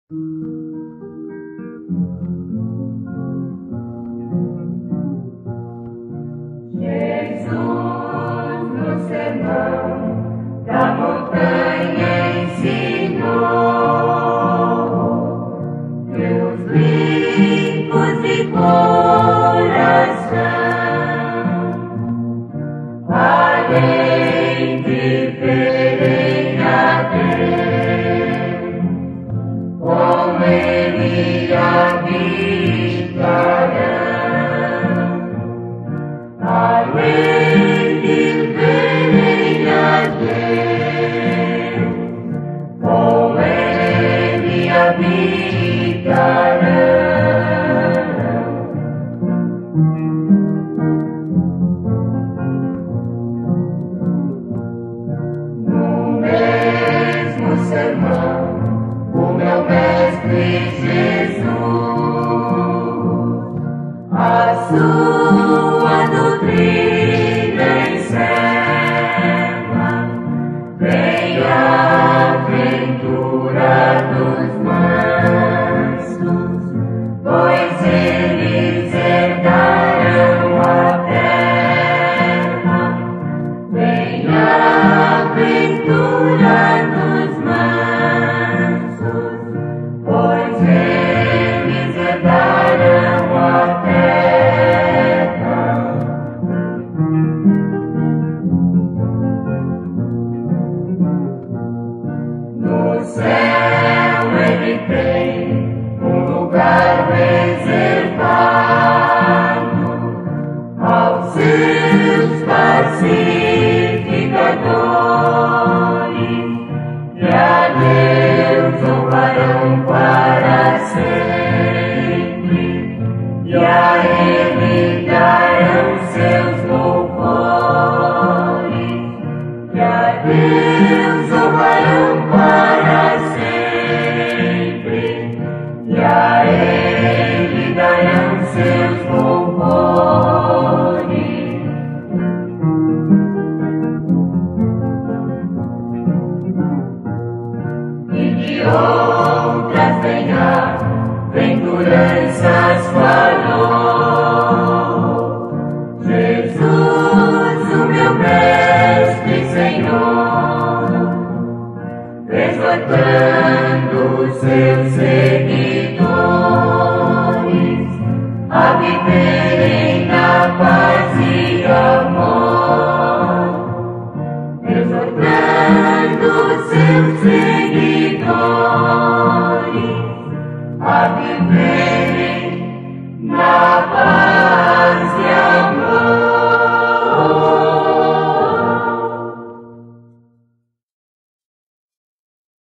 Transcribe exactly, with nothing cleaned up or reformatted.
Jesus, no sermão da montanha ensinou teus brincos de coração, além de verem a Deus, como Ele habitará. Além de verem a Deus, com Ele habitarão. No mesmo sermão, o meu mestre Jesus, a sua doutrina encerra, bem-aventurados mansos, pois eles herdarão a terra. Bem-aventurados mansos, pois eles herdarão a terra. No céu Ele tem um lugar reservado aos seus pacificadores, que a Deus honrarão para sempre, e a Ele darão seus louvores, que a Deus honrarão para sempre, e a Ele darão seus louvores. E de outras bem-aventuranças falou Jesus, o meu mestre Senhor, exortando os seus seguidores a viverem na paz e amor, exortando os seus seguidores a viver